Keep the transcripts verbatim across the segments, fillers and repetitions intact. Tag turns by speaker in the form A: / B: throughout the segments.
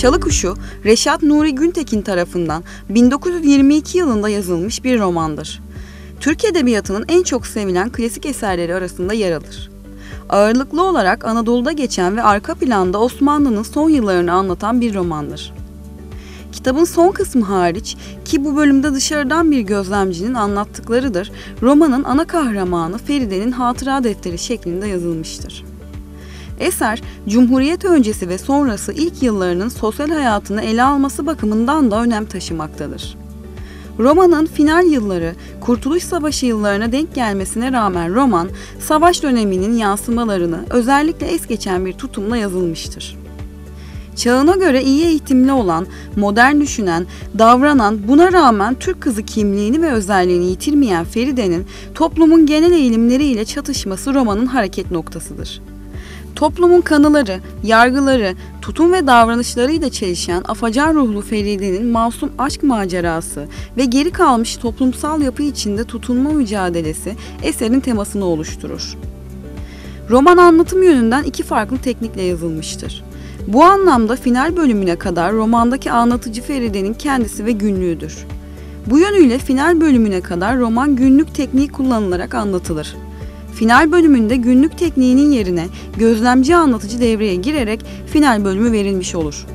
A: Çalı Kuşu, Reşat Nuri Güntekin tarafından bin dokuz yüz yirmi iki yılında yazılmış bir romandır. Türk Edebiyatı'nın en çok sevilen klasik eserleri arasında yer alır. Ağırlıklı olarak Anadolu'da geçen ve arka planda Osmanlı'nın son yıllarını anlatan bir romandır. Kitabın son kısmı hariç, ki bu bölümde dışarıdan bir gözlemcinin anlattıklarıdır, romanın ana kahramanı Feride'nin hatıra defteri şeklinde yazılmıştır. Eser, Cumhuriyet öncesi ve sonrası ilk yıllarının sosyal hayatını ele alması bakımından da önem taşımaktadır. Romanın final yılları, Kurtuluş Savaşı yıllarına denk gelmesine rağmen roman, savaş döneminin yansımalarını özellikle es geçen bir tutumla yazılmıştır. Çağına göre iyi eğitimli olan, modern düşünen, davranan, buna rağmen Türk kızı kimliğini ve özelliğini yitirmeyen Feride'nin toplumun genel eğilimleriyle çatışması romanın hareket noktasıdır. Toplumun kanıları, yargıları, tutum ve davranışlarıyla çelişen afacan ruhlu Feride'nin masum aşk macerası ve geri kalmış toplumsal yapı içinde tutunma mücadelesi eserin temasını oluşturur. Roman anlatım yönünden iki farklı teknikle yazılmıştır. Bu anlamda final bölümüne kadar romandaki anlatıcı Feride'nin kendisi ve günlüğüdür. Bu yönüyle final bölümüne kadar roman günlük tekniği kullanılarak anlatılır. Final bölümünde günlük tekniğinin yerine gözlemci anlatıcı devreye girerek final bölümü verilmiş olur.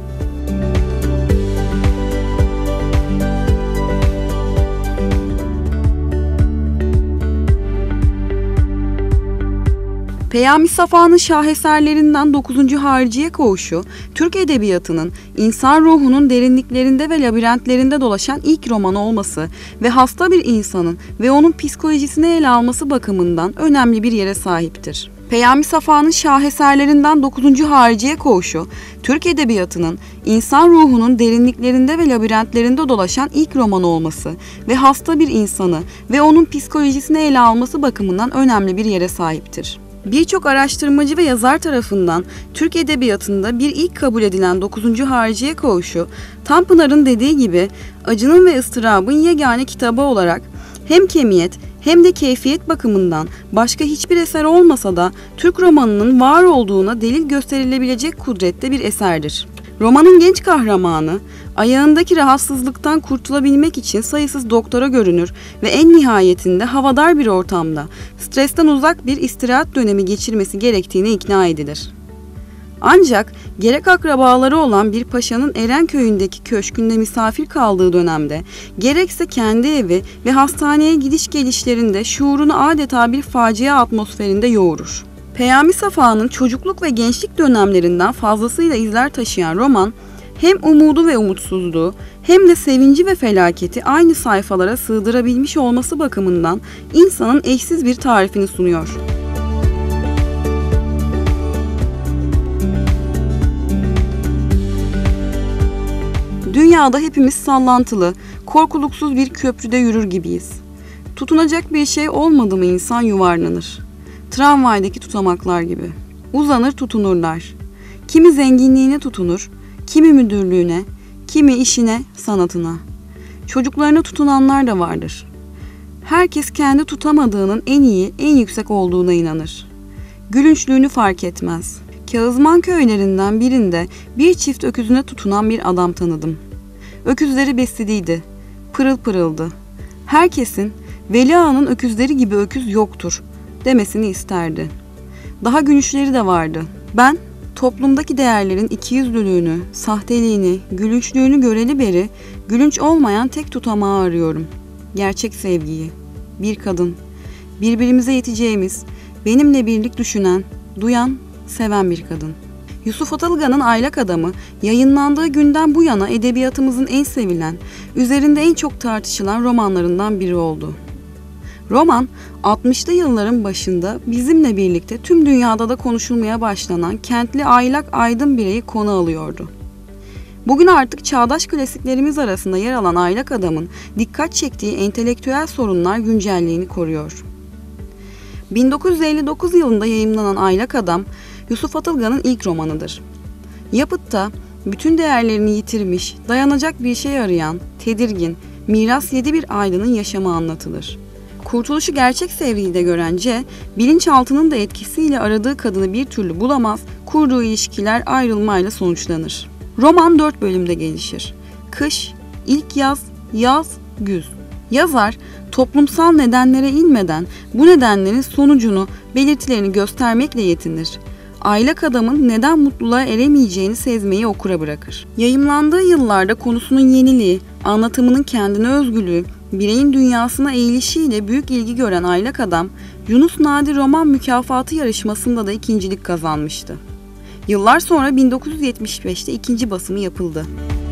A: Peyami Safa'nın şaheserlerinden dokuzuncu Hariciye Koğuşu, Türk Edebiyatı'nın insan ruhunun derinliklerinde ve labirentlerinde dolaşan ilk roman olması ve hasta bir insanın ve onun psikolojisini ele alması bakımından önemli bir yere sahiptir. Peyami Safa'nın şaheserlerinden dokuzuncu Hariciye Koğuşu, Türk Edebiyatı'nın insan ruhunun derinliklerinde ve labirentlerinde dolaşan ilk roman olması ve hasta bir insanı ve onun psikolojisini ele alması bakımından önemli bir yere sahiptir. Birçok araştırmacı ve yazar tarafından Türk Edebiyatı'nda bir ilk kabul edilen dokuzuncu Hariciye Koğuşu, Tanpınar'ın dediği gibi acının ve ıstırabın yegane kitabı olarak hem kemiyet hem de keyfiyet bakımından başka hiçbir eser olmasa da Türk romanının var olduğuna delil gösterilebilecek kudrette bir eserdir. Romanın genç kahramanı, ayağındaki rahatsızlıktan kurtulabilmek için sayısız doktora görünür ve en nihayetinde havadar bir ortamda stresten uzak bir istirahat dönemi geçirmesi gerektiğine ikna edilir. Ancak gerek akrabaları olan bir paşanın Erenköy'ündeki köşkünde misafir kaldığı dönemde, gerekse kendi evi ve hastaneye gidiş gelişlerinde şuurunu adeta bir facia atmosferinde yoğurur. Peyami Safa'nın çocukluk ve gençlik dönemlerinden fazlasıyla izler taşıyan roman, hem umudu ve umutsuzluğu hem de sevinci ve felaketi aynı sayfalara sığdırabilmiş olması bakımından insanın eşsiz bir tarifini sunuyor. Dünyada hepimiz sallantılı, korkuluksuz bir köprüde yürür gibiyiz. Tutunacak bir şey olmadı mı insan yuvarlanır. Tramvaydaki tutamaklar gibi. Uzanır tutunurlar. Kimi zenginliğine tutunur, kimi müdürlüğüne, kimi işine, sanatına. Çocuklarına tutunanlar da vardır. Herkes kendi tutamadığının en iyi, en yüksek olduğuna inanır. Gülünçlüğünü fark etmez. Kağızman köylerinden birinde bir çift öküzüne tutunan bir adam tanıdım. Öküzleri besliydi, pırıl pırıldı. Herkesin Veli Ağa'nın öküzleri gibi öküz yoktur demesini isterdi. Daha gülünçleri de vardı. Ben toplumdaki değerlerin ikiyüzlülüğünü, sahteliğini, gülünçlüğünü göreli beri gülünç olmayan tek tutamağı arıyorum. Gerçek sevgiyi. Bir kadın. Birbirimize yeteceğimiz, benimle birlik düşünen, duyan, seven bir kadın. Yusuf Atılgan'ın Aylak Adamı yayınlandığı günden bu yana edebiyatımızın en sevilen, üzerinde en çok tartışılan romanlarından biri oldu. Roman, altmışlı yılların başında bizimle birlikte tüm dünyada da konuşulmaya başlanan kentli aylak aydın bireyi konu alıyordu. Bugün artık çağdaş klasiklerimiz arasında yer alan Aylak Adam'ın dikkat çektiği entelektüel sorunlar güncelliğini koruyor. bin dokuz yüz elli dokuz yılında yayımlanan Aylak Adam, Yusuf Atılgan'ın ilk romanıdır. Yapıtta bütün değerlerini yitirmiş, dayanacak bir şey arayan, tedirgin, miras yedi bir aydının yaşamı anlatılır. Kurtuluşu gerçek sevgide gören C, bilinçaltının da etkisiyle aradığı kadını bir türlü bulamaz, kurduğu ilişkiler ayrılmayla sonuçlanır. Roman dört bölümde gelişir. Kış, ilk yaz, yaz, güz. Yazar toplumsal nedenlere inmeden bu nedenlerin sonucunu, belirtilerini göstermekle yetinir. Aylak adamın neden mutluluğa eremeyeceğini sezmeyi okura bırakır. Yayımlandığı yıllarda konusunun yeniliği, anlatımının kendine özgülüğü, bireyin dünyasına eğilişiyle büyük ilgi gören Aylak Adam, Yunus Nadi Roman Mükafatı yarışmasında da ikincilik kazanmıştı. Yıllar sonra bin dokuz yüz yetmiş beşte ikinci basımı yapıldı.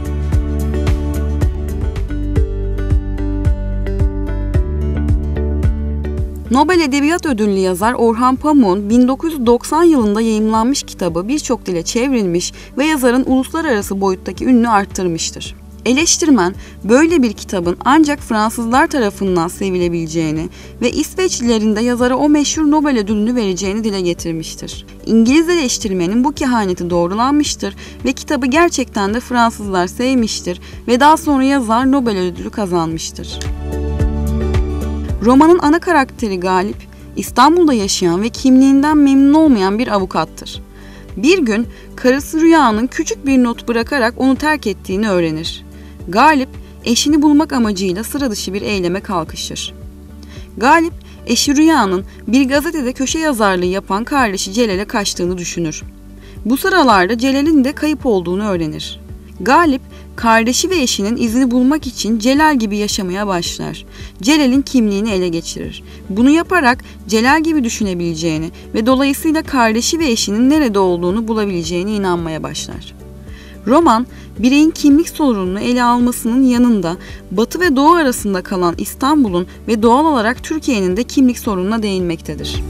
A: Nobel Edebiyat Ödüllü yazar Orhan Pamuk'un bin dokuz yüz doksan yılında yayımlanmış kitabı birçok dile çevrilmiş ve yazarın uluslararası boyuttaki ününü arttırmıştır. Eleştirmen, böyle bir kitabın ancak Fransızlar tarafından sevilebileceğini ve İsveçlilerin de yazara o meşhur Nobel ödülünü vereceğini dile getirmiştir. İngiliz eleştirmenin bu kehaneti doğrulanmıştır ve kitabı gerçekten de Fransızlar sevmiştir ve daha sonra yazar Nobel ödülü kazanmıştır. Romanın ana karakteri Galip, İstanbul'da yaşayan ve kimliğinden memnun olmayan bir avukattır. Bir gün karısı Rüya'nın küçük bir not bırakarak onu terk ettiğini öğrenir. Galip, eşini bulmak amacıyla sıra dışı bir eyleme kalkışır. Galip, eşi Rüya'nın bir gazetede köşe yazarlığı yapan kardeşi Celal'e kaçtığını düşünür. Bu sıralarda Celal'in de kayıp olduğunu öğrenir. Galip, kardeşi ve eşinin izini bulmak için Celal gibi yaşamaya başlar. Celal'in kimliğini ele geçirir. Bunu yaparak Celal gibi düşünebileceğini ve dolayısıyla kardeşi ve eşinin nerede olduğunu bulabileceğine inanmaya başlar. Roman, bireyin kimlik sorununu ele almasının yanında Batı ve Doğu arasında kalan İstanbul'un ve doğal olarak Türkiye'nin de kimlik sorununa değinmektedir.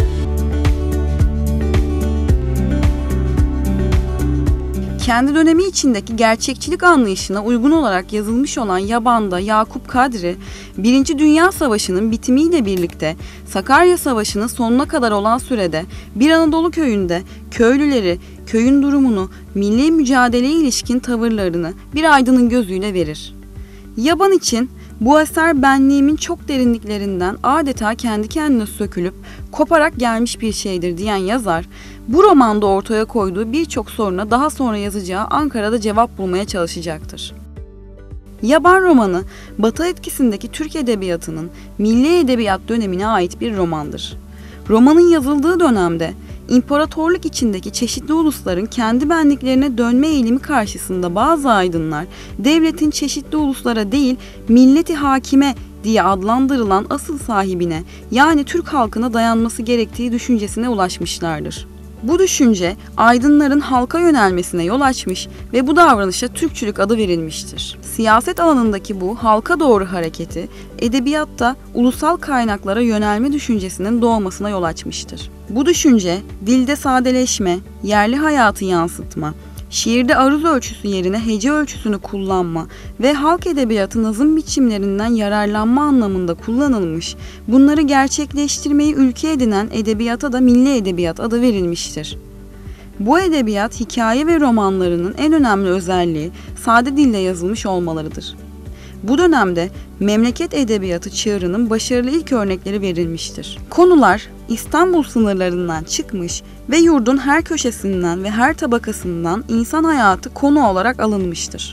A: Kendi dönemi içindeki gerçekçilik anlayışına uygun olarak yazılmış olan Yaban'da Yakup Kadri, Birinci Dünya Savaşı'nın bitimiyle birlikte Sakarya Savaşı'nın sonuna kadar olan sürede bir Anadolu köyünde köylüleri, köyün durumunu, milli mücadeleye ilişkin tavırlarını bir aydının gözüyle verir. Yaban için bu eser benliğimin çok derinliklerinden adeta kendi kendine sökülüp koparak gelmiş bir şeydir diyen yazar, bu romanda ortaya koyduğu birçok soruna daha sonra yazacağı Ankara'da cevap bulmaya çalışacaktır. Yaban romanı, Batı etkisindeki Türk edebiyatının milli edebiyat dönemine ait bir romandır. Romanın yazıldığı dönemde imparatorluk içindeki çeşitli ulusların kendi benliklerine dönme eğilimi karşısında bazı aydınlar devletin çeşitli uluslara değil milleti hakime diye adlandırılan asıl sahibine yani Türk halkına dayanması gerektiği düşüncesine ulaşmışlardır. Bu düşünce aydınların halka yönelmesine yol açmış ve bu davranışa Türkçülük adı verilmiştir. Siyaset alanındaki bu halka doğru hareketi edebiyatta ulusal kaynaklara yönelme düşüncesinin doğmasına yol açmıştır. Bu düşünce dilde sadeleşme, yerli hayatı yansıtma, şiirde aruz ölçüsü yerine hece ölçüsünü kullanma ve halk edebiyatı nazım biçimlerinden yararlanma anlamında kullanılmış, bunları gerçekleştirmeyi ülke edinen edebiyata da milli edebiyat adı verilmiştir. Bu edebiyat hikaye ve romanlarının en önemli özelliği sade dille yazılmış olmalarıdır. Bu dönemde memleket edebiyatı çığırının başarılı ilk örnekleri verilmiştir. Konular İstanbul sınırlarından çıkmış ve yurdun her köşesinden ve her tabakasından insan hayatı konu olarak alınmıştır.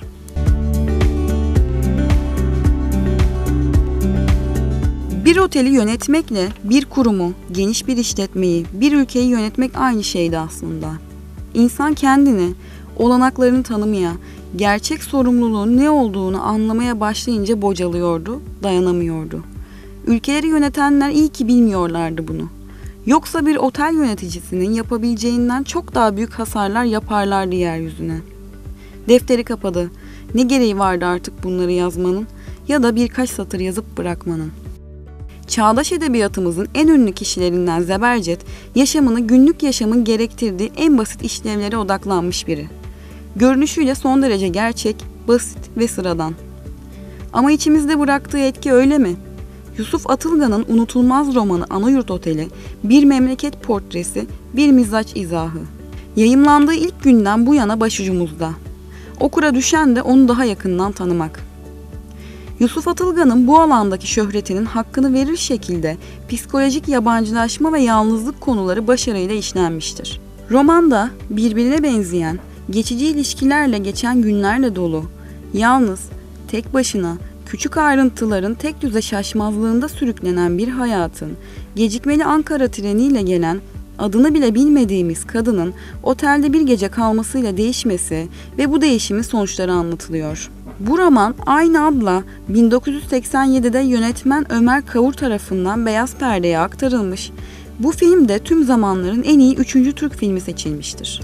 A: Bir oteli yönetmekle bir kurumu, geniş bir işletmeyi, bir ülkeyi yönetmek aynı şeydi aslında. İnsan kendini, olanaklarını tanımaya, gerçek sorumluluğun ne olduğunu anlamaya başlayınca bocalıyordu, dayanamıyordu. Ülkeleri yönetenler iyi ki bilmiyorlardı bunu. Yoksa bir otel yöneticisinin yapabileceğinden çok daha büyük hasarlar yaparlardı yeryüzüne. Defteri kapadı. Ne gereği vardı artık bunları yazmanın ya da birkaç satır yazıp bırakmanın. Çağdaş edebiyatımızın en ünlü kişilerinden Zebercet, yaşamını günlük yaşamın gerektirdiği en basit işlevlere odaklanmış biri. Görünüşüyle son derece gerçek, basit ve sıradan. Ama içimizde bıraktığı etki öyle mi? Yusuf Atılgan'ın unutulmaz romanı Anayurt Oteli, bir memleket portresi, bir mizaç izahı. Yayımlandığı ilk günden bu yana başucumuzda. Okura düşen de onu daha yakından tanımak. Yusuf Atılgan'ın bu alandaki şöhretinin hakkını verir şekilde psikolojik yabancılaşma ve yalnızlık konuları başarıyla işlenmiştir. Romanda birbirine benzeyen, geçici ilişkilerle geçen günlerle dolu. Yalnız, tek başına, küçük ayrıntıların tek düze şaşmazlığında sürüklenen bir hayatın, gecikmeli Ankara treniyle gelen, adını bile bilmediğimiz kadının otelde bir gece kalmasıyla değişmesi ve bu değişimin sonuçları anlatılıyor. Bu roman aynı adla bin dokuz yüz seksen yedide yönetmen Ömer Kavur tarafından beyaz perdeye aktarılmış. Bu film de tüm zamanların en iyi üçüncü Türk filmi seçilmiştir.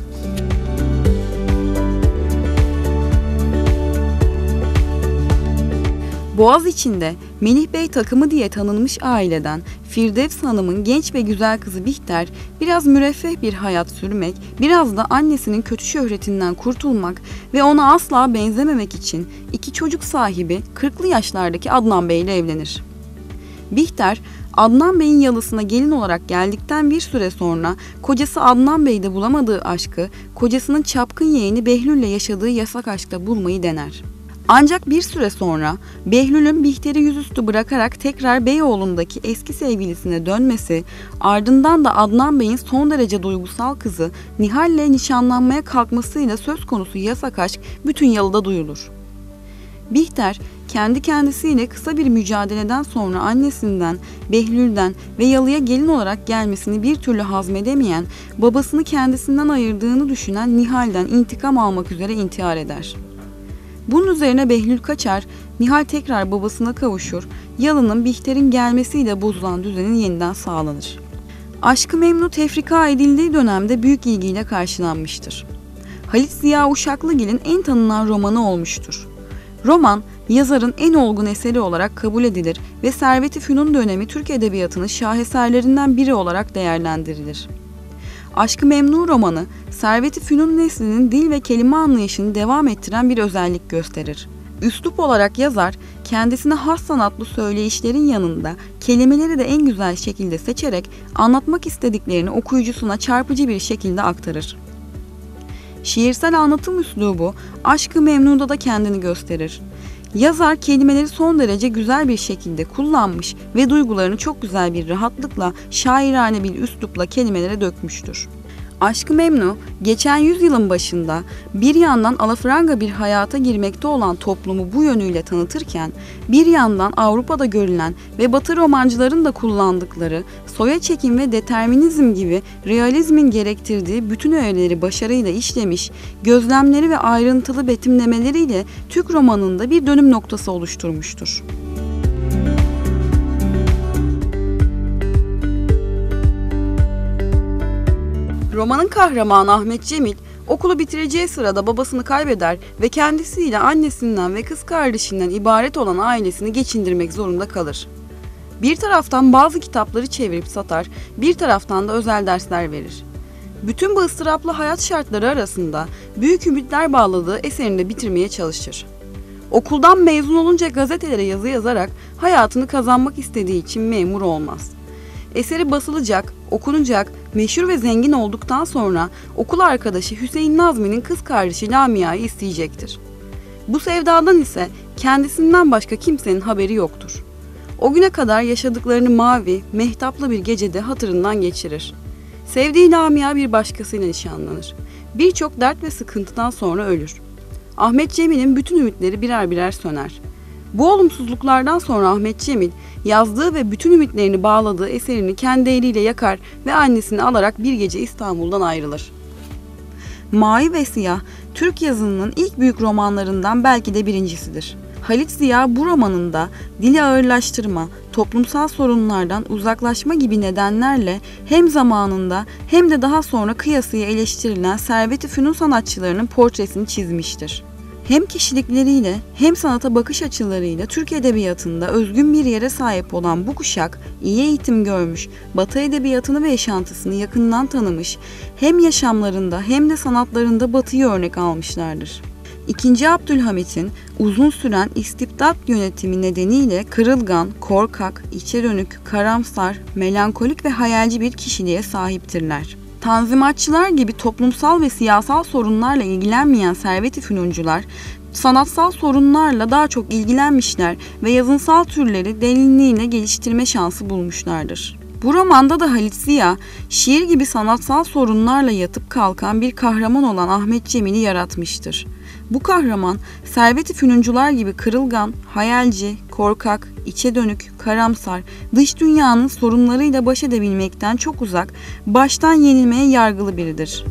A: Boğaziçi'nde Melih Bey takımı diye tanınmış aileden Firdevs Hanım'ın genç ve güzel kızı Bihter biraz müreffeh bir hayat sürmek, biraz da annesinin kötü şöhretinden kurtulmak ve ona asla benzememek için iki çocuk sahibi kırklı yaşlardaki Adnan Bey ile evlenir. Bihter, Adnan Bey'in yalısına gelin olarak geldikten bir süre sonra kocası Adnan Bey'de bulamadığı aşkı, kocasının çapkın yeğeni Behlül'le yaşadığı yasak aşkta bulmayı dener. Ancak bir süre sonra Behlül'ün Bihter'i yüzüstü bırakarak tekrar Beyoğlu'ndaki eski sevgilisine dönmesi, ardından da Adnan Bey'in son derece duygusal kızı Nihal'le nişanlanmaya kalkmasıyla söz konusu yasak aşk bütün yalıda duyulur. Bihter, kendi kendisiyle kısa bir mücadeleden sonra annesinden, Behlül'den ve yalıya gelin olarak gelmesini bir türlü hazmedemeyen, babasını kendisinden ayırdığını düşünen Nihal'den intikam almak üzere intihar eder. Bunun üzerine Behlül kaçar, Nihal tekrar babasına kavuşur, yalının Bihter'in gelmesiyle bozulan düzenin yeniden sağlanır. Aşk-ı Memnu tefrika edildiği dönemde büyük ilgiyle karşılanmıştır. Halit Ziya Uşaklıgil'in en tanınan romanı olmuştur. Roman, yazarın en olgun eseri olarak kabul edilir ve Servet-i Fünun dönemi Türk Edebiyatı'nın şaheserlerinden biri olarak değerlendirilir. Aşk-ı Memnu romanı, Servet-i Fünun neslinin dil ve kelime anlayışını devam ettiren bir özellik gösterir. Üslup olarak yazar, kendisine has sanatlı söyleyişlerin yanında kelimeleri de en güzel şekilde seçerek anlatmak istediklerini okuyucusuna çarpıcı bir şekilde aktarır. Şiirsel anlatım üslubu, Aşk-ı Memnu'da da kendini gösterir. Yazar kelimeleri son derece güzel bir şekilde kullanmış ve duygularını çok güzel bir rahatlıkla, şairane bir üslupla kelimelere dökmüştür. Aşk-ı Memnu, geçen yüzyılın başında bir yandan alafranga bir hayata girmekte olan toplumu bu yönüyle tanıtırken, bir yandan Avrupa'da görülen ve Batı romancıların da kullandıkları soya çekim ve determinizm gibi realizmin gerektirdiği bütün öğeleri başarıyla işlemiş, gözlemleri ve ayrıntılı betimlemeleriyle Türk romanında bir dönüm noktası oluşturmuştur. Romanın kahramanı Ahmet Cemil, okulu bitireceği sırada babasını kaybeder ve kendisiyle annesinden ve kız kardeşinden ibaret olan ailesini geçindirmek zorunda kalır. Bir taraftan bazı kitapları çevirip satar, bir taraftan da özel dersler verir. Bütün bu ıstıraplı hayat şartları arasında büyük ümitler bağladığı eserini de bitirmeye çalışır. Okuldan mezun olunca gazetelere yazı yazarak hayatını kazanmak istediği için memur olmaz. Eseri basılacak, okunacak, meşhur ve zengin olduktan sonra okul arkadaşı Hüseyin Nazmi'nin kız kardeşi Lamia'yı isteyecektir. Bu sevdadan ise kendisinden başka kimsenin haberi yoktur. O güne kadar yaşadıklarını mavi, mehtaplı bir gecede hatırından geçirir. Sevdiği Lamia bir başkasıyla nişanlanır. Birçok dert ve sıkıntıdan sonra ölür. Ahmet Cemil'in bütün ümitleri birer birer söner. Bu olumsuzluklardan sonra Ahmet Cemil, yazdığı ve bütün ümitlerini bağladığı eserini kendi eliyle yakar ve annesini alarak bir gece İstanbul'dan ayrılır. Mavi ve Siyah, Türk yazınının ilk büyük romanlarından belki de birincisidir. Halit Ziya bu romanında dili ağırlaştırma, toplumsal sorunlardan uzaklaşma gibi nedenlerle hem zamanında hem de daha sonra kıyasıya eleştirilen Servet-i Fünun sanatçılarının portresini çizmiştir. Hem kişilikleriyle hem sanata bakış açılarıyla Türk edebiyatında özgün bir yere sahip olan bu kuşak iyi eğitim görmüş, Batı edebiyatını ve yaşantısını yakından tanımış, hem yaşamlarında hem de sanatlarında Batı'yı örnek almışlardır. İkinci Abdülhamit'in uzun süren istibdat yönetimi nedeniyle kırılgan, korkak, içe dönük, karamsar, melankolik ve hayalci bir kişiliğe sahiptirler. Tanzimatçılar gibi toplumsal ve siyasal sorunlarla ilgilenmeyen Servet-i Fünuncular, sanatsal sorunlarla daha çok ilgilenmişler ve yazınsal türleri derinliğine geliştirme şansı bulmuşlardır. Bu romanda da Halit Ziya, şiir gibi sanatsal sorunlarla yatıp kalkan bir kahraman olan Ahmet Cemil'i yaratmıştır. Bu kahraman, Servet-i Fünuncular gibi kırılgan, hayalci, korkak, içe dönük, karamsar, dış dünyanın sorunlarıyla baş edebilmekten çok uzak, baştan yenilmeye yargılı biridir.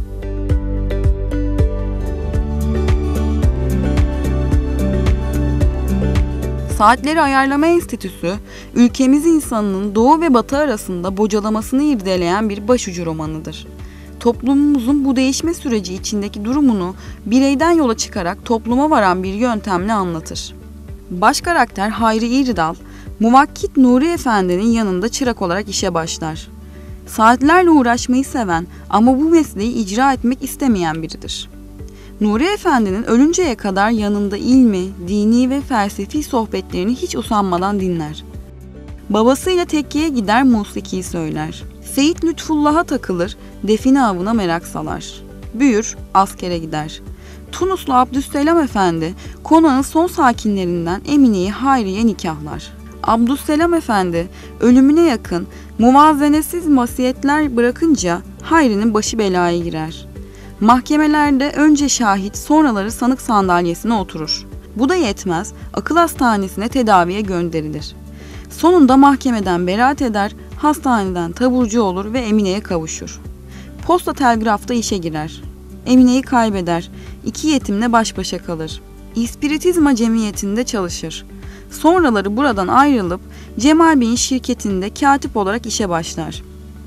A: Saatleri Ayarlama Enstitüsü, ülkemiz insanının doğu ve batı arasında bocalamasını irdeleyen bir başucu romanıdır. Toplumumuzun bu değişme süreci içindeki durumunu bireyden yola çıkarak topluma varan bir yöntemle anlatır. Baş karakter Hayri İrdal, Muvakkit Nuri Efendi'nin yanında çırak olarak işe başlar. Saatlerle uğraşmayı seven ama bu mesleği icra etmek istemeyen biridir. Nuri Efendi'nin ölünceye kadar yanında ilmi, dini ve felsefi sohbetlerini hiç usanmadan dinler. Babasıyla tekkeye gider musiki söyler. Seyit Lütfullah'a takılır, define avına merak salar. Büyür, askere gider. Tunuslu Abdüsselam Efendi, konağın son sakinlerinden Emine'yi Hayri'ye nikahlar. Abdüsselam Efendi, ölümüne yakın, muvazenesiz vasiyetler bırakınca Hayri'nin başı belaya girer. Mahkemelerde önce şahit, sonraları sanık sandalyesine oturur. Bu da yetmez, akıl hastanesine tedaviye gönderilir. Sonunda mahkemeden beraat eder, hastaneden taburcu olur ve Emine'ye kavuşur. Posta telgrafta işe girer. Emine'yi kaybeder, iki yetimle baş başa kalır. İspiritizma cemiyetinde çalışır. Sonraları buradan ayrılıp Cemal Bey'in şirketinde katip olarak işe başlar.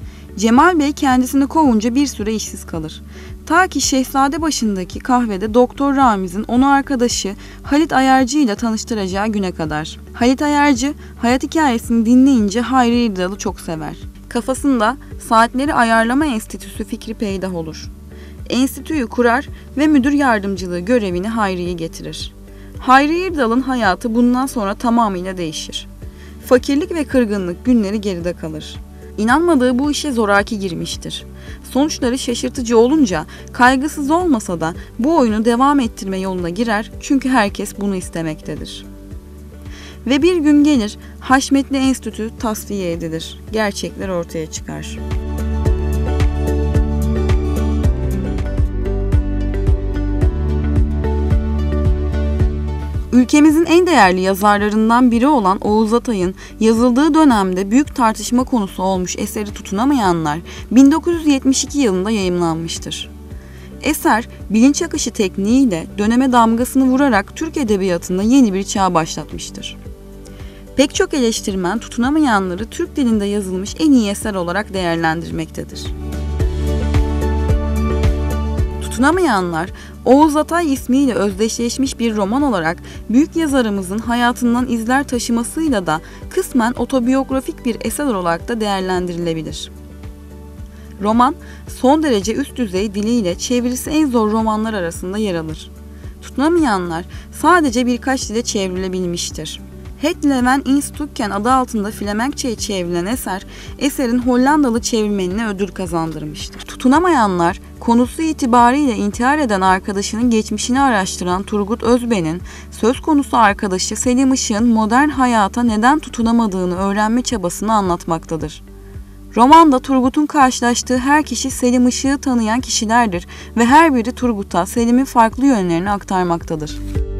A: Cemal Bey kendisini kovunca bir süre işsiz kalır. Ta ki Şehzadebaşı'ndaki kahvede Doktor Ramiz'in onu arkadaşı Halit Ayarcı ile tanıştıracağı güne kadar. Halit Ayarcı hayat hikayesini dinleyince Hayri İrdal'ı çok sever. Kafasında Saatleri Ayarlama Enstitüsü fikri peydah olur. Enstitüyü kurar ve müdür yardımcılığı görevini Hayri'ye getirir. Hayri İrdal'ın hayatı bundan sonra tamamıyla değişir. Fakirlik ve kırgınlık günleri geride kalır. İnanmadığı bu işe zoraki girmiştir. Sonuçları şaşırtıcı olunca kaygısız olmasa da bu oyunu devam ettirme yoluna girer çünkü herkes bunu istemektedir. Ve bir gün gelir, Haşmetli Enstitü tasfiye edilir. Gerçekler ortaya çıkar. Ülkemizin en değerli yazarlarından biri olan Oğuz Atay'ın yazıldığı dönemde büyük tartışma konusu olmuş eseri Tutunamayanlar bin dokuz yüz yetmiş iki yılında yayımlanmıştır. Eser, bilinç akışı tekniğiyle döneme damgasını vurarak Türk edebiyatında yeni bir çağ başlatmıştır. Pek çok eleştirmen Tutunamayanları Türk dilinde yazılmış en iyi eser olarak değerlendirmektedir. Tutunamayanlar, Oğuz Atay ismiyle özdeşleşmiş bir roman olarak büyük yazarımızın hayatından izler taşımasıyla da kısmen otobiyografik bir eser olarak da değerlendirilebilir. Roman, son derece üst düzey diliyle çevirisi en zor romanlar arasında yer alır. Tutunamayanlar sadece birkaç dile çevrilebilmiştir. Het Leven in Stukken adı altında Flemenkçe'ye çevrilen eser, eserin Hollandalı çevirmenine ödül kazandırmıştır. Tutunamayanlar, konusu itibariyle intihar eden arkadaşının geçmişini araştıran Turgut Özben'in, söz konusu arkadaşı Selim Işık'ın modern hayata neden tutunamadığını öğrenme çabasını anlatmaktadır. Romanda Turgut'un karşılaştığı her kişi Selim Işık'ı tanıyan kişilerdir ve her biri Turgut'a Selim'in farklı yönlerini aktarmaktadır.